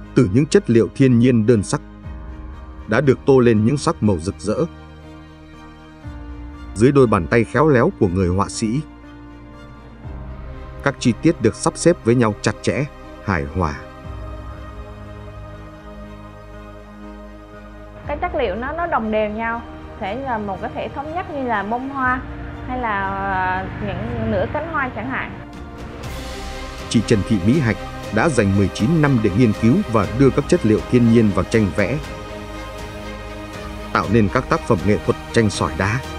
từ những chất liệu thiên nhiên đơn sắc đã được tô lên những sắc màu rực rỡ. Dưới đôi bàn tay khéo léo của người họa sĩ, các chi tiết được sắp xếp với nhau chặt chẽ, hài hòa. Cái chất liệu nó đồng đều nhau, thể là một cái thể thống nhất như là bông hoa hay là những nửa cánh hoa chẳng hạn. Chị Trần Thị Mỹ Hạnh đã dành 19 năm để nghiên cứu và đưa các chất liệu thiên nhiên vào tranh vẽ, tạo nên các tác phẩm nghệ thuật tranh sỏi đá.